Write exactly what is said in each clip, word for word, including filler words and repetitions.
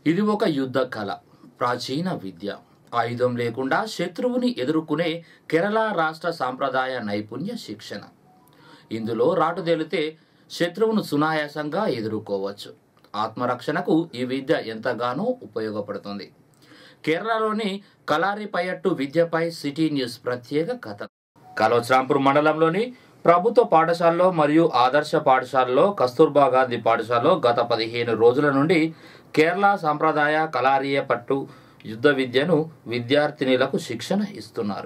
ఇది ఒక యుద్ధ కళ, ప్రాచీన విద్య. ఆయుధం లేకుండా శత్రువుని ఎదుర్కొనే కేరళ రాష్ట్ర సాంప్రదాయ నైపుణ్య శిక్షణ. ఇందులో రాటుదేలితే శత్రువును సునాయాసంగా ఎదుర్కోవచ్చు. ఆత్మరక్షణకు ఈ విద్య ఎంతగానో ఉపయోగపడుతుంది. కేరళలోని కలారిపయట్టు విద్యపై సిటీ న్యూస్ ప్రత్యేక కథ. కలోచ్రాంపూర్ మండలంలోని ప్రభుత్వ పాఠశాలలో మరియు ఆదర్శ పాఠశాలలో, కస్తూర్బా గాంధీ పాఠశాలలో గత పదిహేను రోజుల నుండి కేరళ సాంప్రదాయ కలారియపట్టు యుద్ధ విద్యను విద్యార్థినులకు శిక్షణ ఇస్తున్నారు.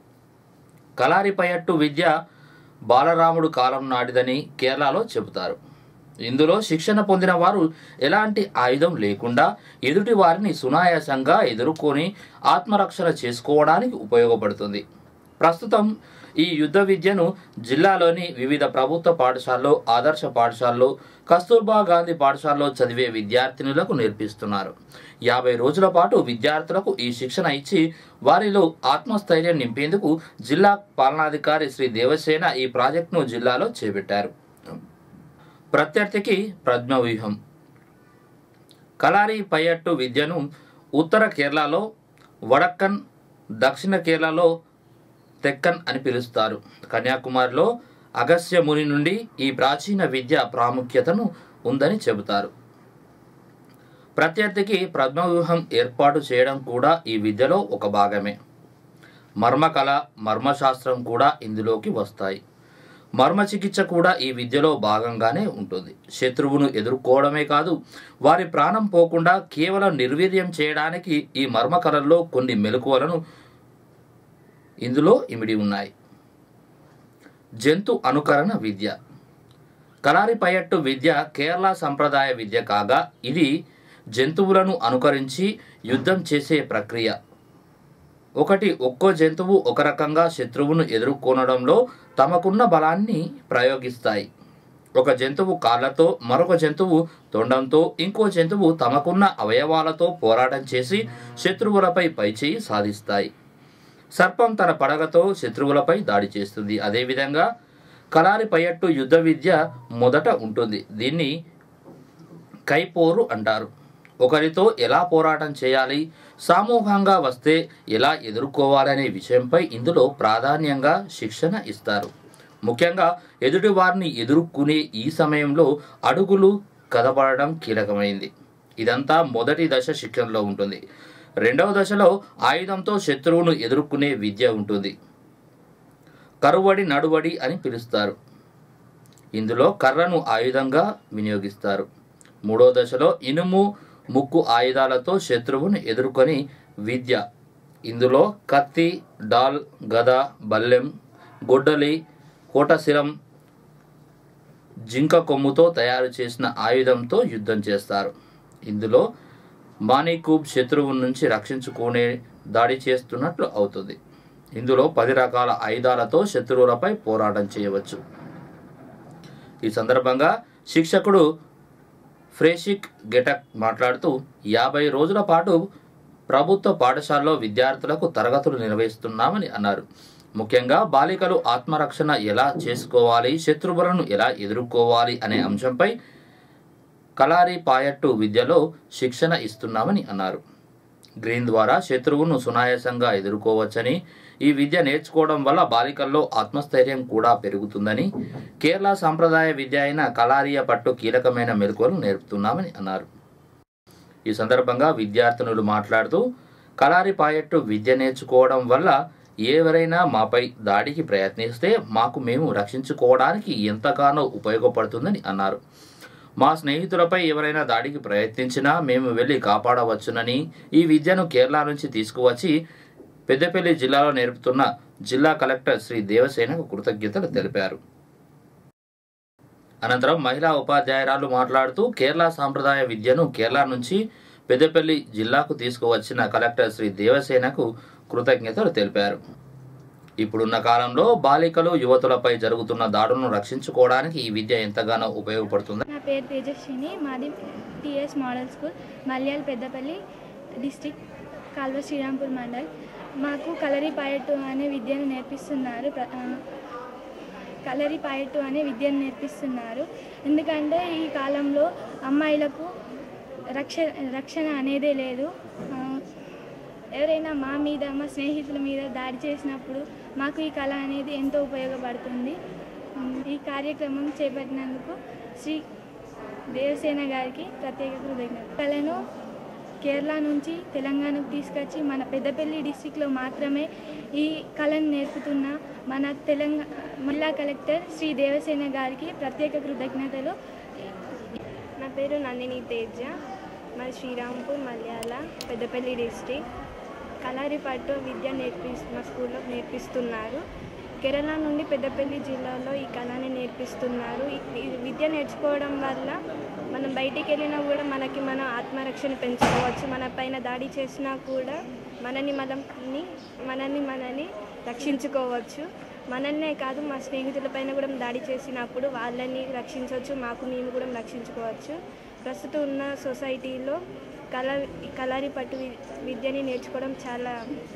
కలారిపయట్టు విద్య బాలరాముడు కాలం నాటిదని కేరళలో చెబుతారు. ఇందులో శిక్షణ పొందిన వారు ఎలాంటి ఆయుధం లేకుండా ఎదుటి వారిని సునాయాసంగా ఎదుర్కొని ఆత్మరక్షణ చేసుకోవడానికి ఉపయోగపడుతుంది. ప్రస్తుతం ఈ యుద్ధ విద్యను జిల్లాలోని వివిధ ప్రభుత్వ పాఠశాలలో, ఆదర్శ పాఠశాలలో, కస్తూర్బా గాంధీ పాఠశాలలో చదివే విద్యార్థినులకు నేర్పిస్తున్నారు. యాభై రోజుల పాటు విద్యార్థులకు ఈ శిక్షణ ఇచ్చి వారిలో ఆత్మస్థైర్యం నింపేందుకు జిల్లా పాలనాధికారి శ్రీ దేవసేన ఈ ప్రాజెక్టును జిల్లాలో చేపట్టారు. ప్రత్యర్థికి ప్రజ్ఞవ్యూహం. కలారిపయట్టు విద్యను ఉత్తర కేరళలో వడక్కన్, దక్షిణ కేరళలో తెక్కన్ అని పిలుస్తారు. కన్యాకుమారిలో అగస్త్య ముని నుండి ఈ ప్రాచీన విద్య ప్రాముఖ్యతను ఉందని చెబుతారు. ప్రత్యర్థికి ప్రజ్ఞవ్యూహం ఏర్పాటు చేయడం కూడా ఈ విద్యలో ఒక భాగమే. మర్మకళ, మర్మశాస్త్రం కూడా ఇందులోకి వస్తాయి. మర్మ చికిత్స కూడా ఈ విద్యలో భాగంగానే ఉంటుంది. శత్రువును ఎదుర్కోవడమే కాదు, వారి ప్రాణం పోకుండా కేవలం నిర్వీర్యం చేయడానికి ఈ మర్మకళల్లో కొన్ని మెలకువలను ఇందులో ఇమిడి ఉన్నాయి. జంతు అనుకరణ విద్య. కలారిపయట్టు విద్య కేరళ సంప్రదాయ విద్య కాగా ఇది జంతువులను అనుకరించి యుద్ధం చేసే ప్రక్రియ. ఒకటి ఒక్కో జంతువు ఒక రకంగా శత్రువును ఎదుర్కొనడంలో తమకున్న బలాన్ని ప్రయోగిస్తాయి. ఒక జంతువు కాళ్ళతో, మరొక జంతువు తొండంతో, ఇంకో జంతువు తమకున్న అవయవాలతో పోరాటం చేసి శత్రువులపై పైచేయి సాధిస్తాయి. సర్పం తన పడగతో శత్రువులపై దాడి చేస్తుంది. అదేవిధంగా కలారిపయట్టు యుద్ధ విద్య మొదట ఉంటుంది. దీన్ని కైపోరు అంటారు. ఒకరితో ఎలా పోరాటం చేయాలి, సమూహంగా వస్తే ఎలా ఎదుర్కోవాలనే విషయంపై ఇందులో ప్రాధాన్యంగా శిక్షణ ఇస్తారు. ముఖ్యంగా ఎదుటి వారిని ఎదుర్కొనే ఈ సమయంలో అడుగులు కదపడడం కీలకమైంది. ఇదంతా మొదటి దశ శిక్షణలో ఉంటుంది. రెండవ దశలో ఆయుధంతో శత్రువును ఎదుర్కొనే విద్య ఉంటుంది. కరువడి, నడువడి అని పిలుస్తారు. ఇందులో కర్రను ఆయుధంగా వినియోగిస్తారు. మూడో దశలో ఇనుము, ముక్కు ఆయుధాలతో శత్రువును ఎదుర్కొని విద్య. ఇందులో కత్తి, డాల్, గద, బల్లెం, గొడ్డలి, కోటశిరం, జింక కొమ్ముతో తయారు చేసిన ఆయుధంతో యుద్ధం చేస్తారు. ఇందులో మానికూబ్ శత్రువు నుంచి రక్షించుకునే దాడి చేస్తున్నట్లు అవుతుంది. ఇందులో పది రకాల ఆయుధాలతో శత్రువులపై పోరాటం చేయవచ్చు. ఈ సందర్భంగా శిక్షకుడు ఫ్రేషిక్ గెటక్ మాట్లాడుతూ యాభై రోజుల పాటు ప్రభుత్వ పాఠశాలలో విద్యార్థులకు తరగతులు నిర్వహిస్తున్నామని అన్నారు. ముఖ్యంగా బాలికలు ఆత్మరక్షణ ఎలా చేసుకోవాలి, శత్రువులను ఎలా ఎదుర్కోవాలి అనే అంశంపై కలారిపయట్టు విద్యలో శిక్షణ ఇస్తున్నామని అన్నారు. గ్రీన్ ద్వారా శత్రువును సునాయాసంగా ఎదుర్కోవచ్చని, ఈ విద్య నేర్చుకోవడం వల్ల బాలికల్లో ఆత్మస్థైర్యం కూడా పెరుగుతుందని, కేరళ సాంప్రదాయ విద్య అయిన కలారియపట్టు కీలకమైన మెలకువలు నేర్పుతున్నామని అన్నారు. ఈ సందర్భంగా విద్యార్థినులు మాట్లాడుతూ కలారిపయట్టు విద్య నేర్చుకోవడం వల్ల ఎవరైనా మాపై దాడికి ప్రయత్నిస్తే మాకు మేము రక్షించుకోవడానికి ఎంతగానో ఉపయోగపడుతుందని అన్నారు. మా స్నేహితులపై ఎవరైనా దాడికి ప్రయత్నించినా మేము వెళ్ళి కాపాడవచ్చునని, ఈ విద్యను కేరళ నుంచి తీసుకువచ్చి పెద్దపల్లి జిల్లాలో నేర్పుతున్న జిల్లా కలెక్టర్ శ్రీ దేవసేనకు కృతజ్ఞతలు తెలిపారు. అనంతరం మహిళా ఉపాధ్యాయురాలు మాట్లాడుతూ కేరళ సాంప్రదాయ విద్యను కేరళ నుంచి పెద్దపల్లి జిల్లాకు తీసుకువచ్చిన కలెక్టర్ శ్రీ దేవసేనకు కృతజ్ఞతలు తెలిపారు. ఇప్పుడున్న కాలంలో బాలికలు, యువతులపై జరుగుతున్న దాడులను రక్షించుకోవడానికి ఈ విద్య ఎంతగానో ఉపయోగపడుతుంది. నా పేరు తేజస్విని, మాది TS model school, Malyal Peddapalli district, Kalva Srirampur mandal. మాకు కలారిపయట్టు అనే విద్యను నేర్పిస్తున్నారు. కలారిపయట్టు అనే విద్యను నేర్పిస్తున్నారు ఎందుకంటే ఈ కాలంలో అమ్మాయిలకు రక్ష రక్షణ అనేదే లేదు. ఎవరైనా మా మీద మా స్నేహితుల మీద దాడి చేసినప్పుడు మాకు ఈ కళ అనేది ఎంతో ఉపయోగపడుతుంది. ఈ కార్యక్రమం చేపట్టినందుకు శ్రీ దేవసేన గారికి ప్రత్యేక కృతజ్ఞతలు. కళను కేరళ నుంచి తెలంగాణకు తీసుకొచ్చి మన పెద్దపల్లి డిస్టిక్లో మాత్రమే ఈ కళను నేర్పుతున్న మన తెలంగాణ జిల్లా కలెక్టర్ శ్రీ దేవసేన గారికి ప్రత్యేక కృతజ్ఞతలు. నా పేరు నందిని తేజ, మరి శ్రీరాంపూర్ మలయాళ పెద్దపల్లి డిస్టిక్. కలారిపట్టు విద్య నేర్పిస్తున్న స్కూల్లో నేర్పిస్తున్నారు. కేరళ నుండి పెద్దపల్లి జిల్లాలో ఈ కళని నేర్పిస్తున్నారు. ఈ విద్య నేర్చుకోవడం వల్ల మనం బయటికి వెళ్ళినా కూడా మనకి మన ఆత్మరక్షణ పెంచుకోవచ్చు. మన పైన దాడి చేసినా కూడా మనని మనని మనని మనని రక్షించుకోవచ్చు. మనల్నే కాదు, మా స్నేహితుల పైన కూడా దాడి చేసినప్పుడు వాళ్ళని రక్షించవచ్చు, మాకు మేము కూడా రక్షించుకోవచ్చు. ప్రస్తుతం ఉన్న సొసైటీలో కళ కలారిపట్టు విద్యని నేర్చుకోవడం చాలా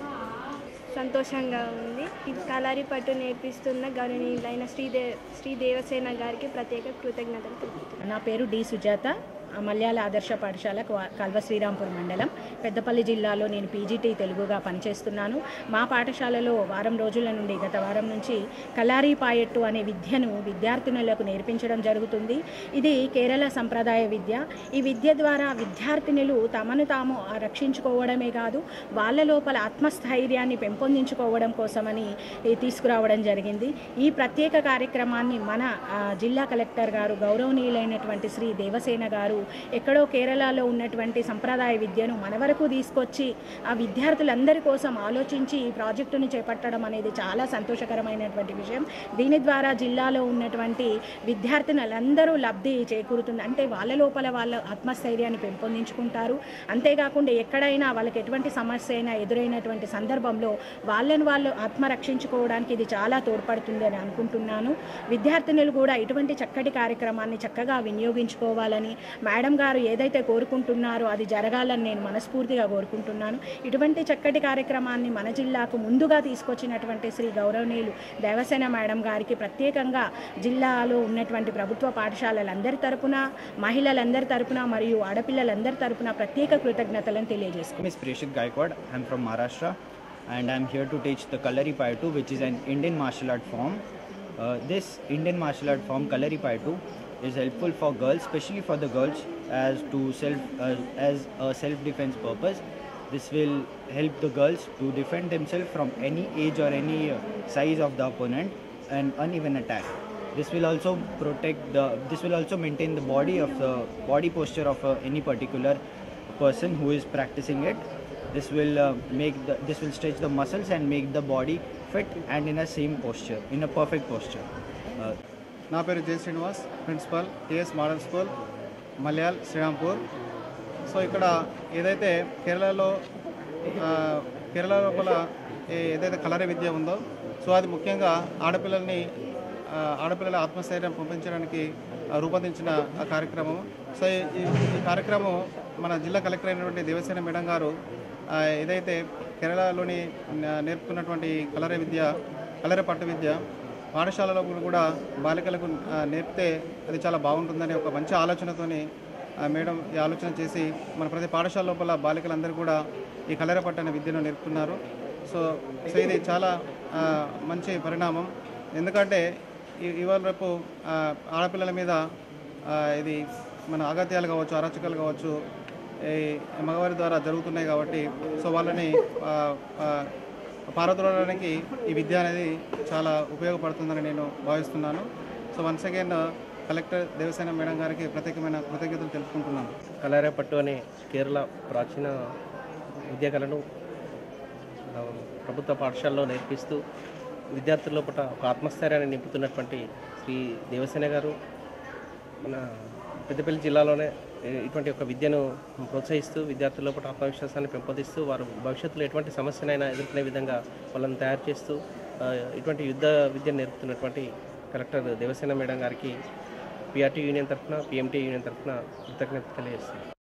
సంతోషంగా ఉంది. ఈ కలారిపట్టు నేర్పిస్తున్న గౌరవనీయులైన శ్రీదే శ్రీ దేవసేన గారికి ప్రత్యేక కృతజ్ఞతలు తెలుపుతున్నాను. నా పేరు డి సుజాత, మలయాళ ఆదర్శ పాఠశాల కల్వ శ్రీరాంపూర్ మండలం పెద్దపల్లి జిల్లాలో నేను పీజీటీ తెలుగుగా పనిచేస్తున్నాను. మా పాఠశాలలో వారం రోజుల నుండి గత వారం నుంచి కలారీ పాయట్టు అనే విద్యను విద్యార్థినులకు నేర్పించడం జరుగుతుంది. ఇది కేరళ సంప్రదాయ విద్య. ఈ విద్య ద్వారా విద్యార్థినులు తమను తాము రక్షించుకోవడమే కాదు, వాళ్ళ లోపల ఆత్మస్థైర్యాన్ని పెంపొందించుకోవడం కోసమని తీసుకురావడం జరిగింది. ఈ ప్రత్యేక కార్యక్రమాన్ని మన జిల్లా కలెక్టర్ గారు గౌరవనీయులైనటువంటి శ్రీ దేవసేన గారు ఎక్కడో కేరళలో ఉన్నటువంటి సంప్రదాయ విద్యను మన వరకు తీసుకొచ్చి ఆ విద్యార్థులందరి కోసం ఆలోచించి ఈ ప్రాజెక్టును చేపట్టడం అనేది చాలా సంతోషకరమైనటువంటి విషయం. దీని ద్వారా జిల్లాలో ఉన్నటువంటి విద్యార్థినులందరూ లబ్ధి చేకూరుతుంది. అంటే వాళ్ళ లోపల వాళ్ళ ఆత్మస్థైర్యాన్ని పెంపొందించుకుంటారు. అంతేకాకుండా ఎక్కడైనా వాళ్ళకి ఎటువంటి సమస్య అయినా ఎదురైనటువంటి సందర్భంలో వాళ్ళని వాళ్ళు ఆత్మరక్షించుకోవడానికి ఇది చాలా తోడ్పడుతుంది అని అనుకుంటున్నాను. విద్యార్థినులు కూడా ఇటువంటి చక్కటి కార్యక్రమాన్ని చక్కగా వినియోగించుకోవాలని మేడం గారు ఏదైతే కోరుకుంటున్నారో అది జరగాలని నేను మనస్ఫూర్తిగా కోరుకుంటున్నాను. ఇటువంటి చక్కటి కార్యక్రమాన్ని మన జిల్లాకు ముందుగా తీసుకొచ్చినటువంటి శ్రీ గౌరవనీయులు దేవసేన మేడం గారికి ప్రత్యేకంగా జిల్లాలో ఉన్నటువంటి ప్రభుత్వ పాఠశాలలందరి తరపున, మహిళలందరి తరపున మరియు ఆడపిల్లలందరి తరపున ప్రత్యేక కృతజ్ఞతలను తెలియజేసుకుంటాను. Miss Preshit Gaikwad, I'm from Maharashtra and I'm here to teach the Kalaripayattu, which is an Indian martial art form. Uh, this Indian martial art form Kalaripayattu is helpful for girls, especially for the girls, as to self uh, as a self-defense purpose. This will help the girls to defend themselves from any age or any uh, size of the opponent and uneven attack. This will also protect the. This will also maintain the body of the body posture of uh, any particular person who is practicing it. This will uh, make the. This will stretch the muscles and make the body fit and in a same posture, in a perfect posture. Uh, నా పేరు J Srinivas, principal TS model school Malyal Srirampur. So ఇక్కడ ఏదైతే కేరళలో కేరళ లోపల ఏదైతే కలారీ విద్య ఉందో, so అది ముఖ్యంగా ఆడపిల్లల్ని ఆడపిల్లల ఆత్మస్థైర్యం పంపించడానికి రూపొందించిన కార్యక్రమం. సో ఈ కార్యక్రమం మన జిల్లా కలెక్టర్ అయినటువంటి దేవసేన మేడం గారు ఏదైతే కేరళలోని నేర్పుకున్నటువంటి కలారీ విద్య కలారీ పట్టు విద్య పాఠశాలలో కూడా బాలికలకు నేర్పితే అది చాలా బాగుంటుందని ఒక మంచి ఆలోచనతోని మేడం ఈ ఆలోచన చేసి మన ప్రతి పాఠశాల లోపల బాలికలందరూ కూడా ఈ కలారీ పట్టు అనే విద్యను నేర్పుతున్నారు. సో సో ఇది చాలా మంచి పరిణామం. ఎందుకంటే ఇవాళ రేపు ఆడపిల్లల మీద ఇది మన అగత్యాలు కావచ్చు, అరాచకాలు కావచ్చు ఈ మగవారి ద్వారా జరుగుతున్నాయి. కాబట్టి సో వాళ్ళని పారద్రోలడానికి ఈ విద్య అనేది చాలా ఉపయోగపడుతుందని నేను భావిస్తున్నాను. So once again collector Devasena madam గారికి ప్రత్యేకమైన కృతజ్ఞతలు తెలుపుకుంటున్నాను. కలారిపట్టు అనే కేరళ ప్రాచీన విద్యాకళను ప్రభుత్వ పాఠశాలలో నేర్పిస్తూ విద్యార్థుల లోపల ఒక ఆత్మస్థైర్యాన్ని నింపుతున్నటువంటి శ్రీ దేవసేన గారు మన పెద్దపల్లి జిల్లాలోనే ఇటువంటి ఒక విద్యను ప్రోత్సహిస్తూ విద్యార్థుల లోపల ఆత్మవిశ్వాసాన్ని పెంపొందిస్తూ వారు భవిష్యత్తులో ఎటువంటి సమస్యనైనా ఎదుర్కొనే విధంగా వాళ్ళని తయారు చేస్తూ ఇటువంటి యుద్ధ విద్యను నేర్పుతున్నటువంటి కలెక్టర్ దేవసేన మేడం గారికి పిఆర్టీ యూనియన్ తరఫున, పిఎంటీ యూనియన్ తరఫున కృతజ్ఞత తెలియజేస్తున్నాను.